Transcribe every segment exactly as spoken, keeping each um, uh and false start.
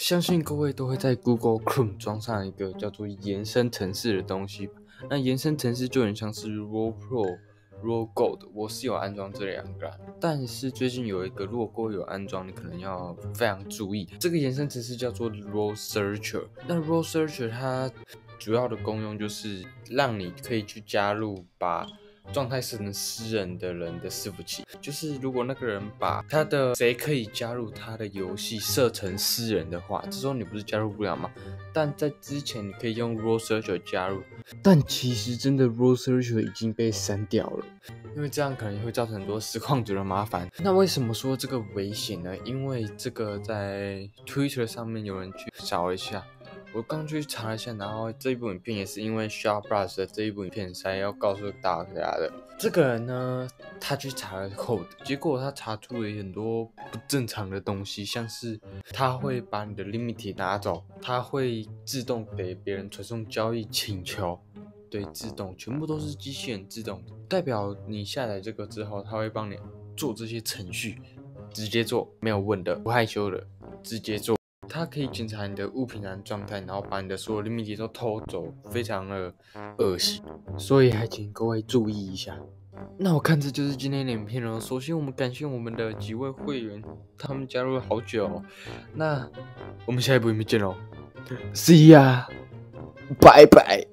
相信各位都会在 Google Chrome 装上一个叫做延伸程式的东西吧。那延伸程式就很像是 Raw Pro、Raw Gold， 我是有安装这两个，但是最近有一个如果各位有安装，你可能要非常注意。这个延伸程式叫做 Raw Searcher。那 Raw Searcher 它主要的功用就是让你可以去加入把状态设成私人的人的伺服器，就是如果那个人把他的谁可以加入他的游戏设成私人的话，这时候你不是加入不了吗？但在之前你可以用 Raw Searcher 加入，但其实真的 Raw Searcher 已经被删掉了，因为这样可能会造成很多实况主的麻烦。那为什么说这个危险呢？因为这个在 Twitter 上面有人去找了一下。我刚去查了一下，然后这一部影片也是因为 Shardbus 的这一部影片才要告诉大家的。这个人呢，他去查了 code， 结果他查出了很多不正常的东西，像是他会把你的 limit 拿走，他会自动给别人传送交易请求，对，自动，全部都是机器人自动，代表你下载这个之后，他会帮你做这些程序，直接做，没有问的，不害羞的，直接做。它可以检查你的物品的状态，然后把你的所有 limit 都偷走，非常的恶心，所以还请各位注意一下。那我看这就是今天的影片了。首先，我们感谢我们的几位会员，他们加入了好久哦。那我们下一部影片见喽 ，See ya， 拜拜。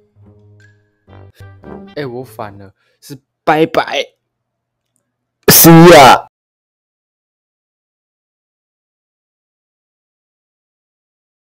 哎、欸，我反了，是拜拜 ，See ya。